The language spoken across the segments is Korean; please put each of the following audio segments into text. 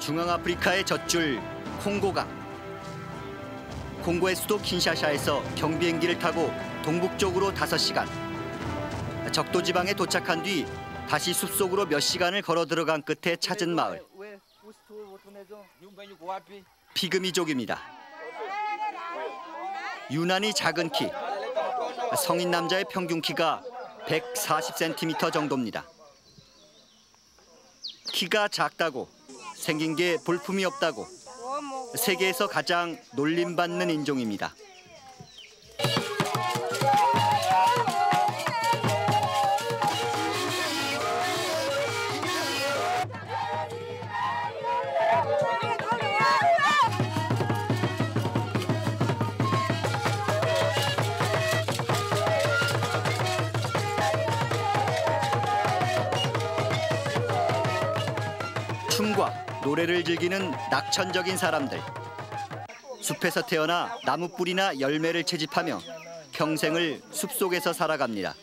중앙아프리카의 젖줄 콩고강. 콩고의 수도 킨샤샤에서 경비행기를 타고 동북쪽으로 5시간. 적도지방에 도착한 뒤 다시 숲속으로 몇 시간을 걸어 들어간 끝에 찾은 마을. 피그미족입니다. 유난히 작은 키. 성인 남자의 평균 키가 140cm 정도입니다. 키가 작다고, 생긴 게 볼품이 없다고, 세계에서 가장 놀림받는 인종입니다. 춤과 노래를 즐기는 낙천적인 사람들. 숲에서 태어나 나무뿌리나 열매를 채집하며 평생을 숲속에서 살아갑니다.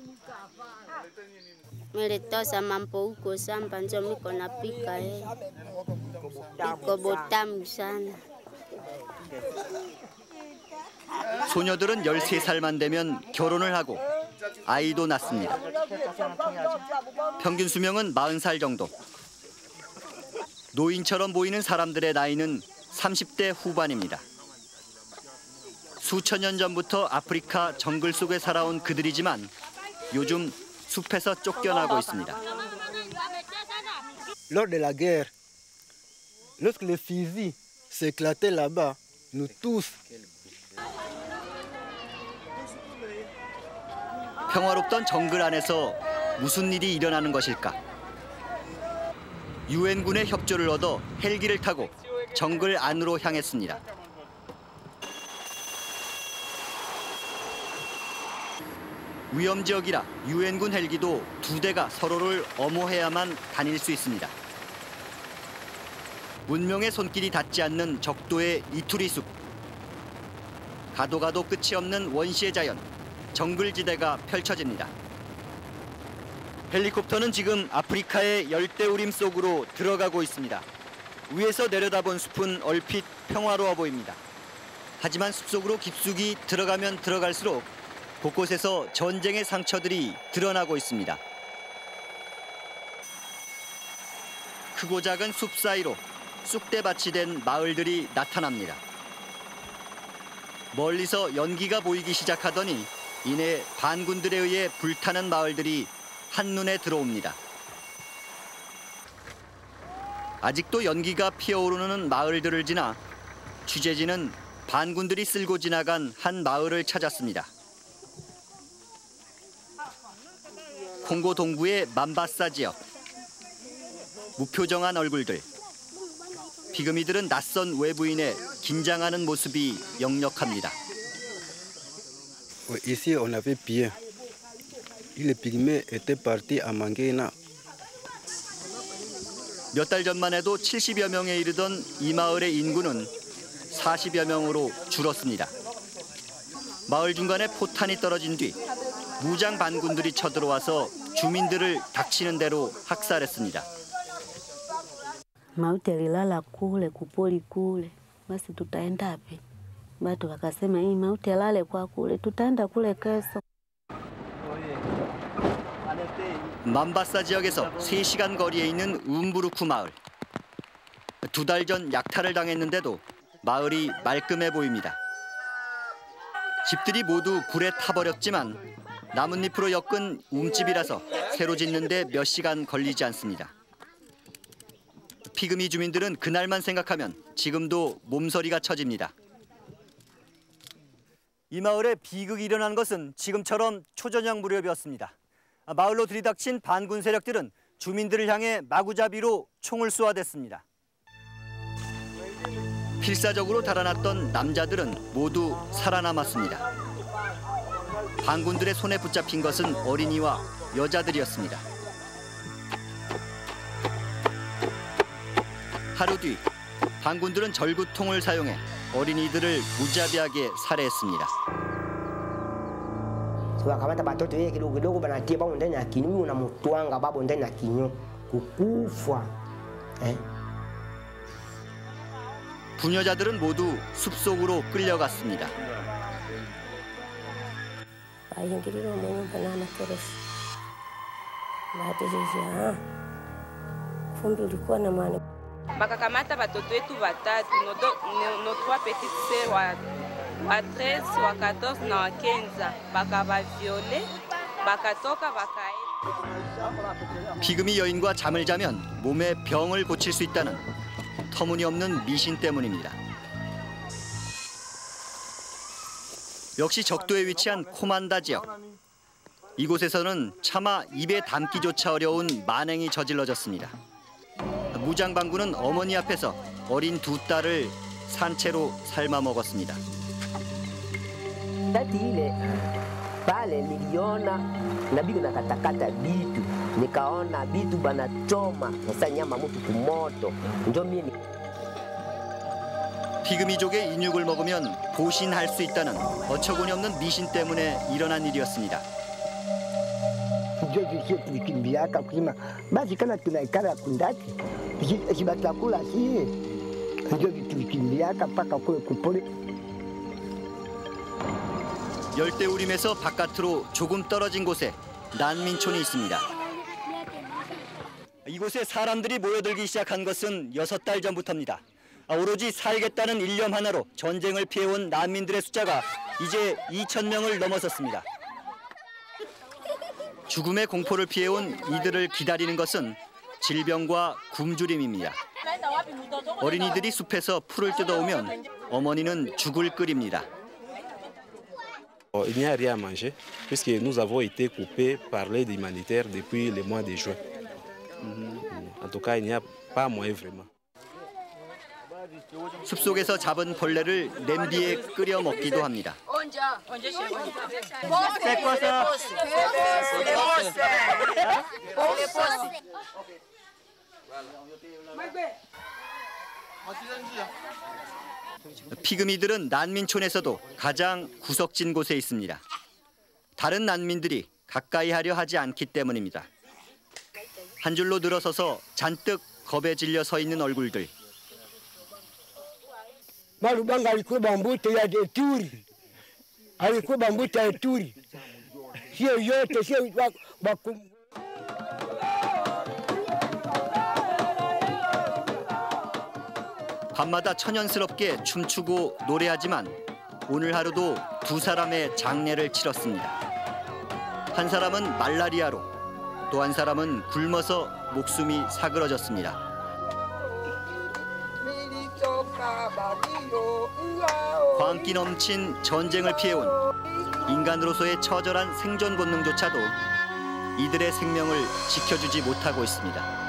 소녀들은 13살만 되면 결혼을 하고 아이도 낳습니다. 평균 수명은 40살 정도. 노인처럼 보이는 사람들의 나이는 30대 후반입니다. 수천 년 전부터 아프리카 정글 속에 살아온 그들이지만 요즘 숲에서 쫓겨나고 있습니다. Lors de la guerre, lorsque les fusils s'éclataient là-bas, nous tous. 평화롭던 정글 안에서 무슨 일이 일어나는 것일까? 유엔군의 협조를 얻어 헬기를 타고 정글 안으로 향했습니다. 위험 지역이라 유엔군 헬기도 2대가 서로를 엄호해야만 다닐 수 있습니다. 문명의 손길이 닿지 않는 적도의 이투리 숲. 가도 가도 끝이 없는 원시의 자연, 정글지대가 펼쳐집니다. 헬리콥터는 지금 아프리카의 열대우림 속으로 들어가고 있습니다. 위에서 내려다본 숲은 얼핏 평화로워 보입니다. 하지만 숲속으로 깊숙이 들어가면 들어갈수록 곳곳에서 전쟁의 상처들이 드러나고 있습니다. 크고 작은 숲 사이로 쑥대밭이 된 마을들이 나타납니다. 멀리서 연기가 보이기 시작하더니 이내 반군들에 의해 불타는 마을들이 한눈에 들어옵니다. 아직도 연기가 피어오르는 마을들을 지나 취재진은 반군들이 쓸고 지나간 한 마을을 찾았습니다. 콩고 동부의 맘바사 지역. 무표정한 얼굴들. 피그미들은 낯선 외부인의 긴장하는 모습이 역력합니다. Ici, on avait bien. Les pygmées étaient partis à Manguéna. 몇 달 전만 해도 70여 명에 이르던 이 마을의 인구는 40여 명으로 줄었습니다. 마을 중간에 포탄이 떨어진 뒤 무장 반군들이 쳐들어와서 주민들을 닥치는 대로 학살했습니다. Mauti alilala kule kupoli kule, basi tutaenda wapi? Watu wakasema hii mauti alale kwa kule, tutaenda kule kesho. 맘바사 지역에서 3시간 거리에 있는 움부르쿠 마을. 2달 전 약탈을 당했는데도 마을이 말끔해 보입니다. 집들이 모두 불에 타버렸지만 나뭇잎으로 엮은 움집이라서 새로 짓는데 몇 시간 걸리지 않습니다. 피그미 주민들은 그날만 생각하면 지금도 몸서리가 쳐집니다. 이 마을에 비극이 일어난 것은 지금처럼 초저녁 무렵이었습니다. 마을로 들이닥친 반군 세력들은 주민들을 향해 마구잡이로 총을 쏘아댔습니다. 필사적으로 달아났던 남자들은 모두 살아남았습니다. 반군들의 손에 붙잡힌 것은 어린이와 여자들이었습니다. 하루 뒤 반군들은 절구통을 사용해 어린이들을 무자비하게 살해했습니다. Wakamata batoto yeye kidogo kidogo banatia bao ndani ya kinyu na mtwanga babo ndani ya kinyu kukufa 부녀자들은 모두 숲속으로 끌려갔습니다. Bakakamata watoto wetu watatu, nos trois petites sœurs wa 13, wa 14 na wa 15, bakabaviole, bakatoka bakaenda. 피그미 여인과 잠을 자면 몸의 병을 고칠 수 있다는 터무니없는 미신 때문입니다. 역시 적도에 위치한 코만다 지역. 이곳에서는 차마 입에 담기조차 어려운 만행이 저질러졌습니다. 무장반군은 어머니 앞에서 어린 두 딸을 산채로 삶아 먹었습니다. Ile pale niliona nabii nakatakata bitu, nikaona bitu banachoma sasa nyama mtu kumoto, ndio mimi. 피그미족의 인육을 먹으면 보신할 수 있다는 어처구니 없는 미신 때문에 일어난 일이었습니다. Ndio tulikimbiaka kusema basi kama tunaikara kundati sibatakula sie, ndio tulikimbiaka mpaka kule kupole. 열대우림에서 바깥으로 조금 떨어진 곳에 난민촌이 있습니다. 이곳에 사람들이 모여들기 시작한 것은 6달 전부터입니다. 오로지 살겠다는 일념 하나로 전쟁을 피해온 난민들의 숫자가 이제 2,000명을 넘어섰습니다. 죽음의 공포를 피해온 이들을 기다리는 것은 질병과 굶주림입니다. 어린이들이 숲에서 풀을 뜯어오면 어머니는 죽을 끓입니다. Il n'y a rien à manger puisque nous avons été coupés par l'aide humanitaire depuis le mois de juin. En tout cas, il n'y a pas moyen vraiment. 숲속에서 잡은 벌레를 냄비에 끓여 먹기도 합니다. 피그미들은 난민촌에서도 가장 구석진 곳에 있습니다. 다른 난민들이 가까이 하려 하지 않기 때문입니다. 한 줄로 늘어서서 잔뜩 겁에 질려 서 있는 얼굴들. Marubanga alikuwa bambuta ya Ituri, alikuwa bambuta ya Ituri, sio yote, sio 밤마다 천연스럽게 춤추고 노래하지만 오늘 하루도 두 사람의 장례를 치렀습니다. 한 사람은 말라리아로, 또 한 사람은 굶어서 목숨이 사그러졌습니다. 광기 넘친 전쟁을 피해온 인간으로서의 처절한 생존 본능조차도 이들의 생명을 지켜주지 못하고 있습니다.